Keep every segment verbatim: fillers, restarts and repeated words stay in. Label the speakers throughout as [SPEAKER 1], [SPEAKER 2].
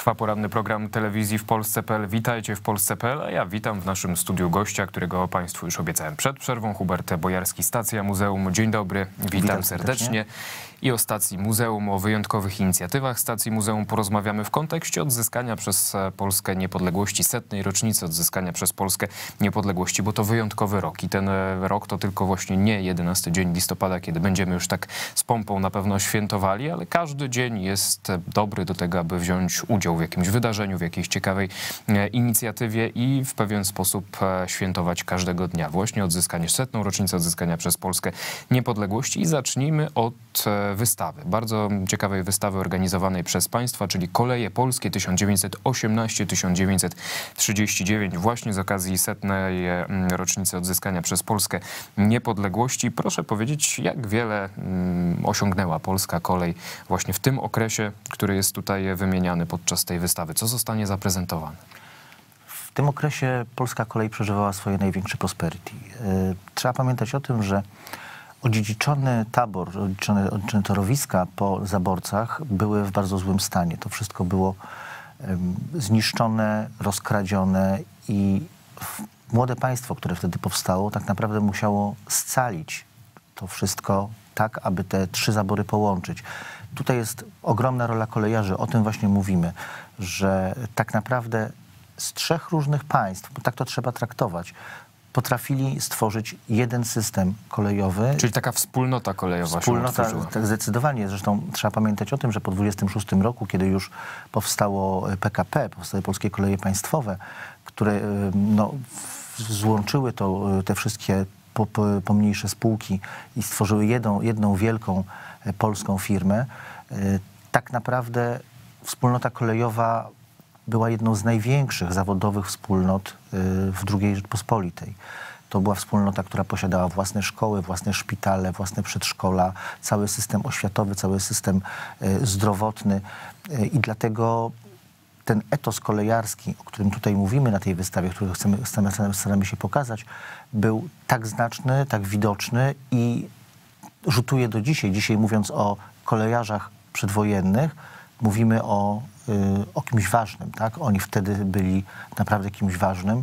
[SPEAKER 1] Trwa poranny program telewizji w Polsce kropka p l. Witajcie w Polsce kropka p l, a ja witam w naszym studiu gościa, którego Państwu już obiecałem przed przerwą. Hubert Bojarski, Stacja Muzeum. Dzień dobry, witam, witam serdecznie. serdecznie. I o stacji muzeum, o wyjątkowych inicjatywach stacji muzeum porozmawiamy w kontekście odzyskania przez Polskę niepodległości, setnej rocznicy odzyskania przez Polskę niepodległości, bo to wyjątkowy rok i ten rok to tylko właśnie nie jedenasty dzień listopada, kiedy będziemy już tak z pompą na pewno świętowali, ale każdy dzień jest dobry do tego, aby wziąć udział w jakimś wydarzeniu, w jakiejś ciekawej inicjatywie i w pewien sposób świętować każdego dnia. Właśnie odzyskanie, setną rocznicę odzyskania przez Polskę niepodległości i zacznijmy od wystawy, bardzo ciekawej wystawy organizowanej przez państwa, czyli Koleje Polskie tysiąc dziewięćset osiemnaście do tysiąc dziewięćset trzydzieści dziewięć, właśnie z okazji setnej rocznicy odzyskania przez Polskę niepodległości. Proszę powiedzieć, jak wiele osiągnęła polska kolej właśnie w tym okresie, który jest tutaj wymieniany podczas tej wystawy. Co zostanie zaprezentowane?
[SPEAKER 2] W tym okresie polska kolej przeżywała swoje największe prosperity. Trzeba pamiętać o tym, że odziedziczony tabor, odziedziczone, odziedziczone torowiska po zaborcach były w bardzo złym stanie. To wszystko było um, zniszczone, rozkradzione i młode państwo, które wtedy powstało, tak naprawdę musiało scalić to wszystko tak, aby te trzy zabory połączyć. Tutaj jest ogromna rola kolejarzy, o tym właśnie mówimy, że tak naprawdę z trzech różnych państw, bo tak to trzeba traktować, potrafili stworzyć jeden system kolejowy.
[SPEAKER 1] Czyli taka wspólnota kolejowa
[SPEAKER 2] Wspólnota,
[SPEAKER 1] się utworzyła.
[SPEAKER 2] Tak, zdecydowanie. Zresztą trzeba pamiętać o tym, że po dwudziestym szóstym roku, kiedy już powstało P K P, powstały Polskie Koleje Państwowe, które no, złączyły to, te wszystkie po, po, pomniejsze spółki i stworzyły jedną, jedną wielką polską firmę, tak naprawdę wspólnota kolejowa była jedną z największych zawodowych wspólnot w drugiej Rzeczpospolitej. To była wspólnota, która posiadała własne szkoły, własne szpitale, własne przedszkola, cały system oświatowy, cały system zdrowotny i dlatego ten etos kolejarski, o którym tutaj mówimy na tej wystawie, który chcemy, chcemy, staramy się pokazać, był tak znaczny, tak widoczny i rzutuje do dzisiaj. Dzisiaj mówiąc o kolejarzach przedwojennych, mówimy o, y, o kimś ważnym, tak? Oni wtedy byli naprawdę kimś ważnym.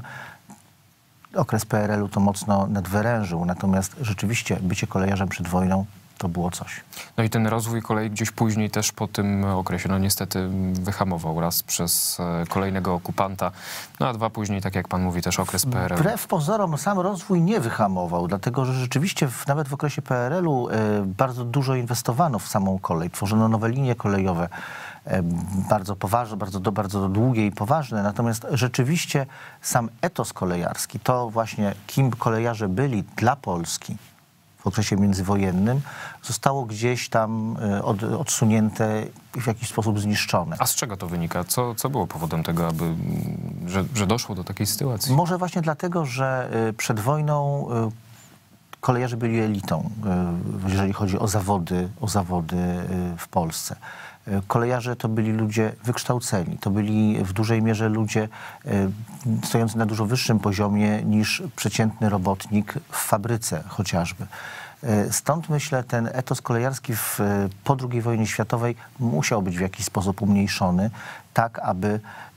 [SPEAKER 2] Okres P R L u to mocno nadwyrężył, natomiast rzeczywiście bycie kolejarzem przed wojną to było coś.
[SPEAKER 1] No i ten rozwój kolei gdzieś później też po tym okresie, no niestety wyhamował raz przez kolejnego okupanta, no a dwa później, tak jak pan mówi, też okres P R L u.
[SPEAKER 2] Wbrew pozorom sam rozwój nie wyhamował, dlatego że rzeczywiście w, nawet w okresie P R L u y, bardzo dużo inwestowano w samą kolej, tworzono nowe linie kolejowe, y, bardzo poważne, bardzo, do, bardzo długie i poważne, natomiast rzeczywiście sam etos kolejarski, to właśnie kim kolejarze byli dla Polski w okresie międzywojennym, zostało gdzieś tam od, odsunięte i w jakiś sposób zniszczone.
[SPEAKER 1] A z czego to wynika? Co, co było powodem tego, aby, że, że doszło do takiej sytuacji?
[SPEAKER 2] Może właśnie dlatego, że przed wojną kolejarze byli elitą, jeżeli chodzi o zawody, o zawody w Polsce. Kolejarze to byli ludzie wykształceni, to byli w dużej mierze ludzie stojący na dużo wyższym poziomie niż przeciętny robotnik w fabryce chociażby. Stąd myślę, ten etos kolejarski w, po drugiej wojnie światowej musiał być w jakiś sposób umniejszony, tak aby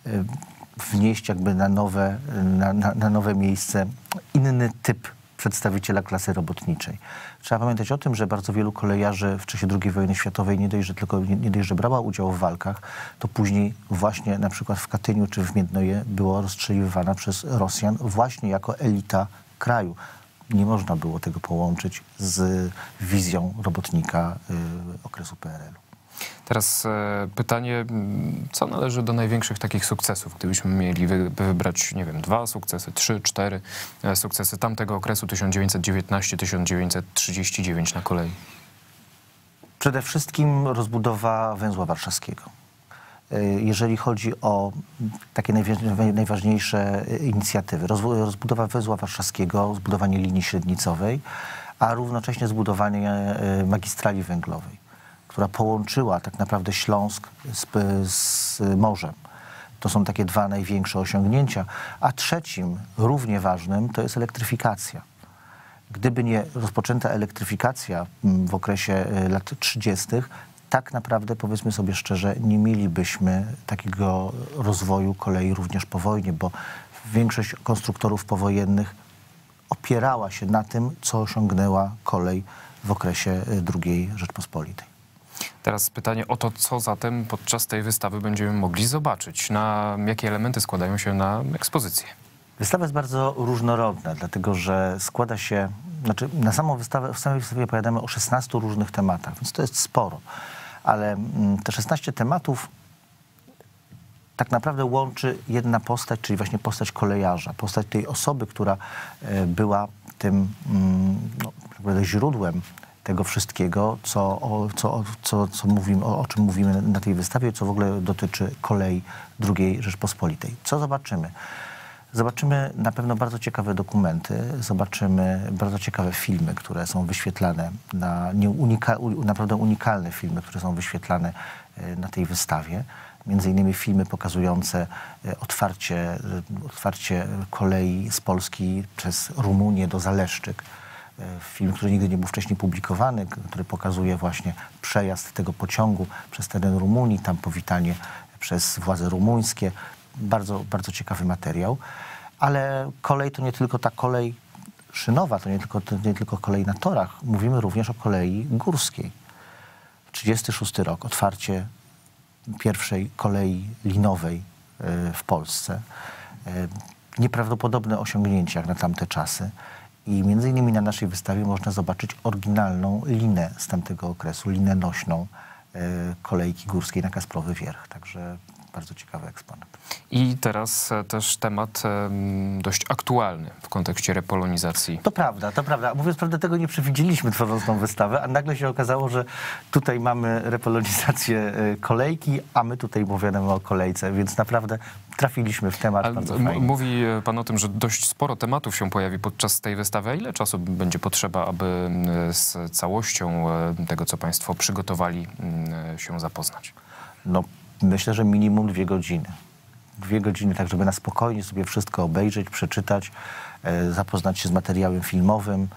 [SPEAKER 2] wnieść jakby na nowe, na, na, na nowe miejsce inny typ przedstawiciela klasy robotniczej. Trzeba pamiętać o tym, że bardzo wielu kolejarzy w czasie drugiej wojny światowej nie dość, że tylko nie, nie dość, że brała udział w walkach, to później właśnie na przykład w Katyniu czy w Miednoje była rozstrzeliwana przez Rosjan właśnie jako elita kraju. Nie można było tego połączyć z wizją robotnika y, okresu P R L u.
[SPEAKER 1] Teraz e, pytanie, co należy do największych takich sukcesów? Gdybyśmy mieli wy, wybrać, nie wiem, dwa sukcesy, trzy, cztery e, sukcesy tamtego okresu tysiąc dziewięćset dziewiętnaście do tysiąc dziewięćset trzydzieści dziewięć na kolei.
[SPEAKER 2] Przede wszystkim rozbudowa węzła warszawskiego. Jeżeli chodzi o takie najważniejsze inicjatywy, rozbudowa węzła warszawskiego, zbudowanie linii średnicowej, a równocześnie zbudowanie magistrali węglowej, która połączyła tak naprawdę Śląsk z, z morzem. To są takie dwa największe osiągnięcia. A trzecim, równie ważnym, to jest elektryfikacja. Gdyby nie rozpoczęta elektryfikacja w okresie lat trzydziestych, tak naprawdę, powiedzmy sobie szczerze, nie mielibyśmy takiego rozwoju kolei również po wojnie, bo większość konstruktorów powojennych opierała się na tym, co osiągnęła kolej w okresie drugiej Rzeczpospolitej.
[SPEAKER 1] Teraz pytanie o to, co zatem podczas tej wystawy będziemy mogli zobaczyć, na jakie elementy składają się na ekspozycję.
[SPEAKER 2] Wystawa jest bardzo różnorodna, dlatego że składa się, znaczy na samą wystawę, w samej wystawie opowiadamy o szesnastu różnych tematach, więc to jest sporo, ale te szesnaście tematów tak naprawdę łączy jedna postać, czyli właśnie postać kolejarza, postać tej osoby, która była tym no, tak naprawdę źródłem tego wszystkiego, co, o, co, co, co mówimy, o, o czym mówimy na tej wystawie, co w ogóle dotyczy kolei drugiej Rzeczpospolitej. Co zobaczymy? Zobaczymy na pewno bardzo ciekawe dokumenty, zobaczymy bardzo ciekawe filmy, które są wyświetlane, na nie unika, naprawdę unikalne filmy, które są wyświetlane na tej wystawie. Między innymi filmy pokazujące otwarcie, otwarcie kolei z Polski przez Rumunię do Zaleszczyk. Film, który nigdy nie był wcześniej publikowany, który pokazuje właśnie przejazd tego pociągu przez teren Rumunii, tam powitanie przez władze rumuńskie. Bardzo, bardzo ciekawy materiał. Ale kolej to nie tylko ta kolej szynowa, to nie tylko, to nie tylko kolej na torach. Mówimy również o kolei górskiej. trzydziesty szósty rok, otwarcie pierwszej kolei linowej w Polsce. Nieprawdopodobne osiągnięcia jak na tamte czasy. I między innymi na naszej wystawie można zobaczyć oryginalną linę z tamtego okresu, linę nośną kolejki górskiej na Kasprowy Wierch. Także bardzo ciekawy eksponat.
[SPEAKER 1] I teraz też temat dość aktualny w kontekście repolonizacji.
[SPEAKER 2] To prawda, to prawda. Mówiąc prawdę, tego nie przewidzieliśmy, tworząc tą wystawę, a nagle się okazało, że tutaj mamy repolonizację kolejki, a my tutaj opowiadamy o kolejce, więc naprawdę trafiliśmy w temat. Bardzo fajnie.
[SPEAKER 1] Mówi pan o tym, że dość sporo tematów się pojawi podczas tej wystawy. A ile czasu będzie potrzeba, aby z całością tego, co państwo przygotowali, się zapoznać?
[SPEAKER 2] No, myślę, że minimum dwie godziny. Dwie godziny, tak żeby na spokojnie sobie wszystko obejrzeć, przeczytać, e, zapoznać się z materiałem filmowym.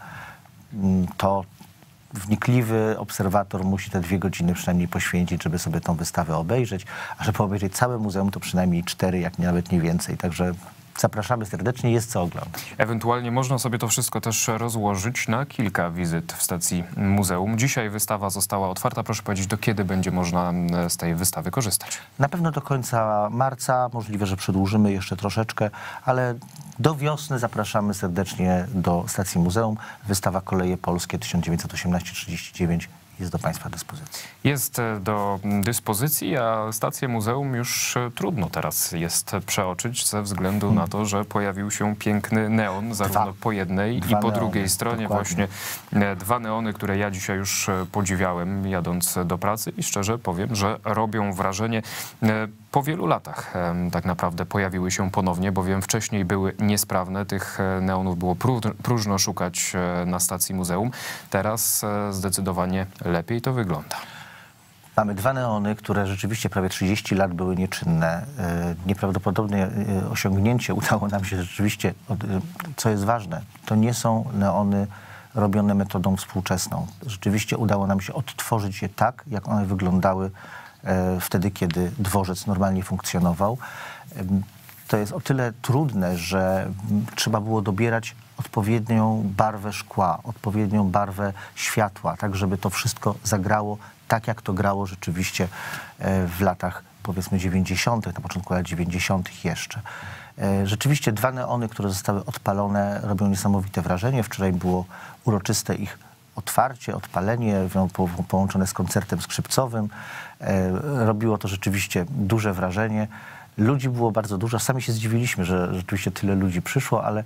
[SPEAKER 2] To wnikliwy obserwator musi te dwie godziny przynajmniej poświęcić, żeby sobie tą wystawę obejrzeć. A żeby obejrzeć całe muzeum, to przynajmniej cztery, jak nie nawet nie więcej. Także zapraszamy serdecznie, jest co oglądać.
[SPEAKER 1] Ewentualnie można sobie to wszystko też rozłożyć na kilka wizyt w stacji muzeum. Dzisiaj wystawa została otwarta. Proszę powiedzieć, do kiedy będzie można z tej wystawy korzystać?
[SPEAKER 2] Na pewno do końca marca. Możliwe, że przedłużymy jeszcze troszeczkę, ale do wiosny zapraszamy serdecznie do stacji muzeum. Wystawa Koleje Polskie tysiąc dziewięćset osiemnaście trzydzieści dziewięć jest do państwa dyspozycji.
[SPEAKER 1] Jest do dyspozycji, a stację muzeum już trudno teraz jest przeoczyć ze względu hmm. na to, że pojawił się piękny neon zarówno
[SPEAKER 2] dwa.
[SPEAKER 1] po jednej
[SPEAKER 2] dwa
[SPEAKER 1] i po
[SPEAKER 2] neony,
[SPEAKER 1] drugiej stronie.
[SPEAKER 2] dokładnie.
[SPEAKER 1] Właśnie dwa neony, które ja dzisiaj już podziwiałem jadąc do pracy i szczerze powiem, że robią wrażenie. Po wielu latach tak naprawdę pojawiły się ponownie, bowiem wcześniej były niesprawne. Tych neonów było próżno szukać na stacji muzeum. Teraz zdecydowanie lepiej to wygląda.
[SPEAKER 2] Mamy dwa neony, które rzeczywiście prawie trzydzieści lat były nieczynne. Nieprawdopodobne osiągnięcie udało nam się rzeczywiście, co jest ważne, to nie są neony robione metodą współczesną. Rzeczywiście udało nam się odtworzyć je tak, jak one wyglądały wtedy, kiedy dworzec normalnie funkcjonował. To jest o tyle trudne, że trzeba było dobierać odpowiednią barwę szkła, odpowiednią barwę światła, tak żeby to wszystko zagrało tak, jak to grało rzeczywiście w latach, powiedzmy, dziewięćdziesiątych, na początku lat dziewięćdziesiątych jeszcze. Rzeczywiście dwa neony, które zostały odpalone, robią niesamowite wrażenie. Wczoraj było uroczyste ich otwarcie, odpalenie, połączone z koncertem skrzypcowym. Robiło to rzeczywiście duże wrażenie. Ludzi było bardzo dużo. Sami się zdziwiliśmy, że rzeczywiście tyle ludzi przyszło, ale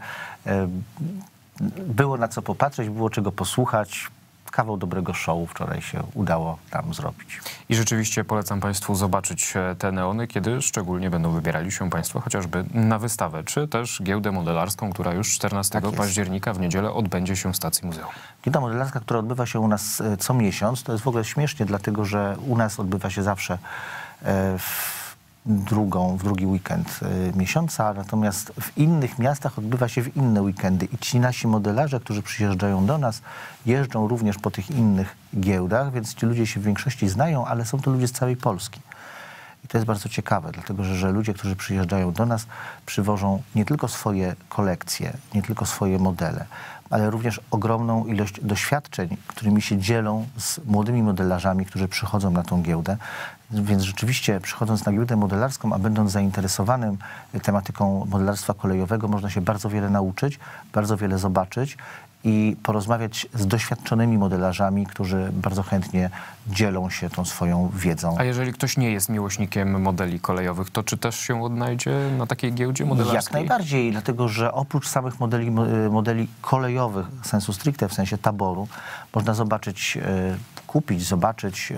[SPEAKER 2] było na co popatrzeć, było czego posłuchać. Kawał dobrego showu wczoraj się udało tam zrobić.
[SPEAKER 1] I rzeczywiście polecam państwu zobaczyć te neony, kiedy szczególnie będą wybierali się państwo chociażby na wystawę, czy też giełdę modelarską, która już czternastego października w niedzielę odbędzie się w stacji muzeum.
[SPEAKER 2] Giełda modelarska, która odbywa się u nas co miesiąc, to jest w ogóle śmiesznie, dlatego że u nas odbywa się zawsze w drugą, w drugi weekend miesiąca, natomiast w innych miastach odbywa się w inne weekendy i ci nasi modelarze, którzy przyjeżdżają do nas, jeżdżą również po tych innych giełdach, więc ci ludzie się w większości znają, ale są to ludzie z całej Polski. I to jest bardzo ciekawe, dlatego że, że ludzie, którzy przyjeżdżają do nas, przywożą nie tylko swoje kolekcje, nie tylko swoje modele, ale również ogromną ilość doświadczeń, którymi się dzielą z młodymi modelarzami, którzy przychodzą na tą giełdę. Więc rzeczywiście przychodząc na giełdę modelarską, a będąc zainteresowanym tematyką modelarstwa kolejowego, można się bardzo wiele nauczyć, bardzo wiele zobaczyć i porozmawiać z doświadczonymi modelarzami, którzy bardzo chętnie dzielą się tą swoją wiedzą.
[SPEAKER 1] A jeżeli ktoś nie jest miłośnikiem modeli kolejowych, to czy też się odnajdzie na takiej giełdzie modelarskiej?
[SPEAKER 2] Jak najbardziej, dlatego że oprócz samych modeli, modeli kolejowych, sensu stricte, w sensie taboru, można zobaczyć, kupić, zobaczyć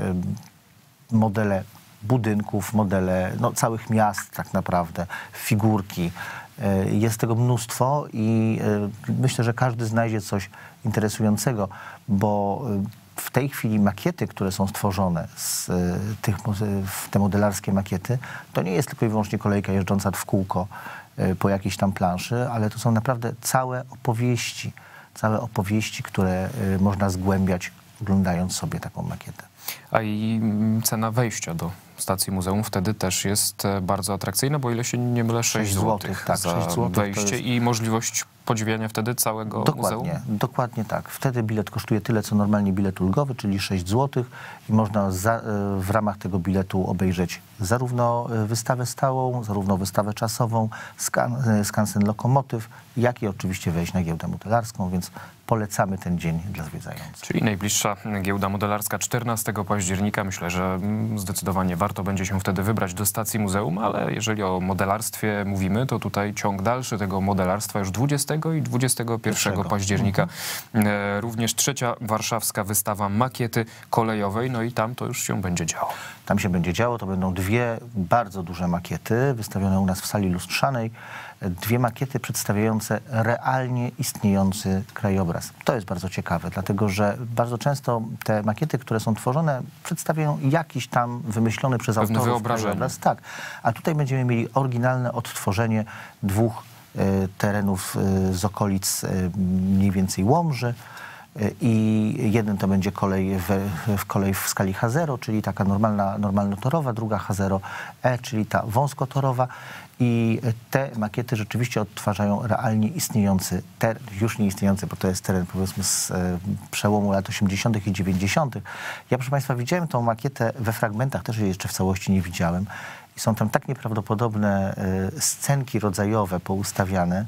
[SPEAKER 2] modele budynków, modele no, całych miast tak naprawdę, figurki. Jest tego mnóstwo i myślę, że każdy znajdzie coś interesującego, bo w tej chwili makiety, które są stworzone, z tych, te modelarskie makiety, to nie jest tylko i wyłącznie kolejka jeżdżąca w kółko po jakiejś tam planszy, ale to są naprawdę całe opowieści, całe opowieści, które można zgłębiać, oglądając sobie taką makietę.
[SPEAKER 1] A i cena wejścia do stacji muzeum wtedy też jest bardzo atrakcyjna, bo ile się nie mylę, sześć złotych tak, za sześć złotych wejście jest... i możliwość podziwiania wtedy całego
[SPEAKER 2] dokładnie,
[SPEAKER 1] muzeum?
[SPEAKER 2] Dokładnie tak. Wtedy bilet kosztuje tyle, co normalnie bilet ulgowy, czyli sześć złotych i można za, w ramach tego biletu obejrzeć zarówno wystawę stałą, zarówno wystawę czasową, skan, skansen lokomotyw, jak i oczywiście wejść na giełdę modelarską, więc polecamy ten dzień dla zwiedzających.
[SPEAKER 1] Czyli najbliższa giełda modelarska czternastego października. Myślę, że zdecydowanie warto będzie się wtedy wybrać do stacji muzeum, ale jeżeli o modelarstwie mówimy, to tutaj ciąg dalszy tego modelarstwa już dwudziestego i dwudziestego pierwszego października. Mhm. Również trzecia warszawska wystawa makiety kolejowej, no i tam to już się będzie działo.
[SPEAKER 2] Tam się będzie działo, to będą dwie bardzo duże makiety wystawione u nas w sali lustrzanej. Dwie makiety przedstawiające realnie istniejący krajobraz. To jest bardzo ciekawe, dlatego że bardzo często te makiety, które są tworzone, przedstawiają jakiś tam wymyślony przez
[SPEAKER 1] Pewne
[SPEAKER 2] autorów
[SPEAKER 1] wyobrażenie.
[SPEAKER 2] krajobraz. Tak, a tutaj będziemy mieli oryginalne odtworzenie dwóch y, terenów y, z okolic y, mniej więcej Łomży. I jeden to będzie kolej w, w kolej w skali H zero, czyli taka normalna, normalnotorowa, druga H zero E, czyli ta wąskotorowa. I te makiety rzeczywiście odtwarzają realnie istniejący teren, już nie istniejący, bo to jest teren powiedzmy z e, przełomu lat osiemdziesiątych i dziewięćdziesiątych. Ja, proszę Państwa, widziałem tą makietę we fragmentach, też jej jeszcze w całości nie widziałem. I są tam tak nieprawdopodobne e, scenki rodzajowe poustawiane,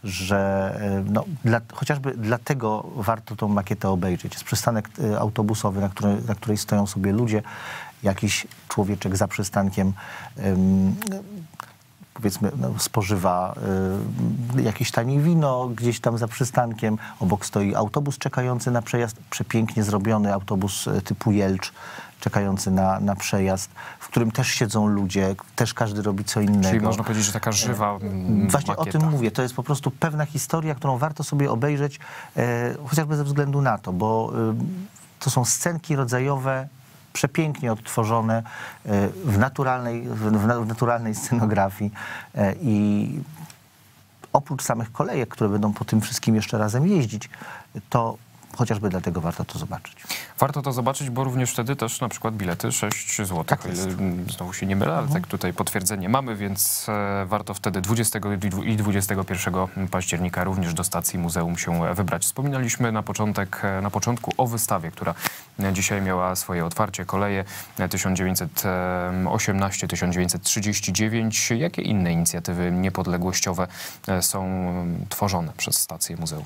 [SPEAKER 2] że no, dla, chociażby dlatego warto tą makietę obejrzeć. Jest przystanek autobusowy, na, który, na której stoją sobie ludzie, jakiś człowieczek za przystankiem um, powiedzmy no, spożywa y, jakieś tanie wino gdzieś tam za przystankiem. Obok stoi autobus czekający na przejazd, przepięknie zrobiony autobus typu Jelcz, czekający na, na przejazd, w którym też siedzą ludzie, też każdy robi co innego.
[SPEAKER 1] Czyli można powiedzieć, że taka żywa
[SPEAKER 2] Właśnie
[SPEAKER 1] makieta.
[SPEAKER 2] O tym mówię. To jest po prostu pewna historia, którą warto sobie obejrzeć, e, chociażby ze względu na to, bo e, to są scenki rodzajowe, przepięknie odtworzone e, w naturalnej, w, w naturalnej scenografii e, i oprócz samych kolejek, które będą po tym wszystkim jeszcze razem jeździć, to chociażby dlatego warto to zobaczyć.
[SPEAKER 1] Warto to zobaczyć, bo również wtedy też na przykład bilety sześć złotych. Tak o ile znowu się nie mylę, ale mhm. tak tutaj potwierdzenie mamy, więc e, warto wtedy dwudziestego i dwudziestego pierwszego października również do stacji muzeum się wybrać. Wspominaliśmy na, początek, na początku o wystawie, która dzisiaj miała swoje otwarcie, koleje tysiąc dziewięćset osiemnaście do tysiąc dziewięćset trzydzieści dziewięć. Jakie inne inicjatywy niepodległościowe są tworzone przez stację muzeum?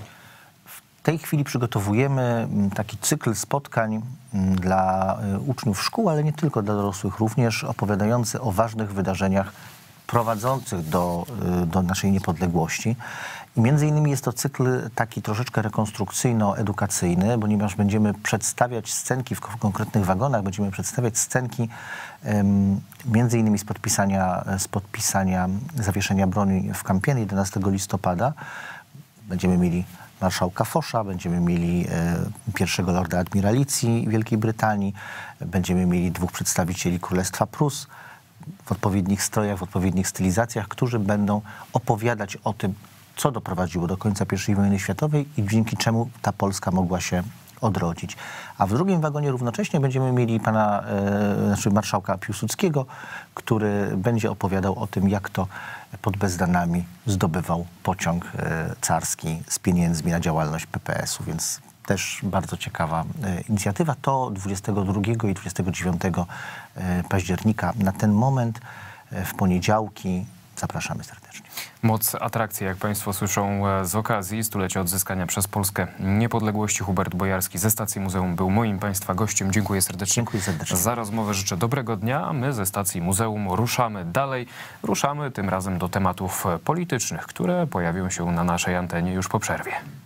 [SPEAKER 2] W tej chwili przygotowujemy taki cykl spotkań dla uczniów szkół, ale nie tylko, dla dorosłych również, opowiadający o ważnych wydarzeniach prowadzących do, do naszej niepodległości. I między innymi jest to cykl taki troszeczkę rekonstrukcyjno-edukacyjny, ponieważ będziemy przedstawiać scenki w konkretnych wagonach, będziemy przedstawiać scenki um, między innymi z podpisania, z podpisania zawieszenia broni w Kampienie jedenastego listopada. Będziemy mieli marszałka Fosza, będziemy mieli e, pierwszego lorda admiralicji Wielkiej Brytanii, będziemy mieli dwóch przedstawicieli Królestwa Prus, w odpowiednich strojach, w odpowiednich stylizacjach, którzy będą opowiadać o tym, co doprowadziło do końca pierwszej wojny światowej i dzięki czemu ta Polska mogła się odrodzić. A w drugim wagonie równocześnie będziemy mieli pana, e, znaczy marszałka Piłsudskiego, który będzie opowiadał o tym, jak to pod Bezdanami zdobywał pociąg e, carski z pieniędzmi na działalność P P S u, więc też bardzo ciekawa e, inicjatywa. To dwudziestego drugiego i dwudziestego dziewiątego e, października. Na ten moment e, w poniedziałki zapraszamy serdecznie.
[SPEAKER 1] Moc atrakcji, jak państwo słyszą, z okazji stulecia odzyskania przez Polskę niepodległości. Hubert Bojarski ze stacji Muzeum był moim państwa gościem. Dziękuję serdecznie,
[SPEAKER 2] Dziękuję serdecznie
[SPEAKER 1] za rozmowę. Życzę dobrego dnia, a my ze stacji Muzeum ruszamy dalej. Ruszamy tym razem do tematów politycznych, które pojawią się na naszej antenie już po przerwie.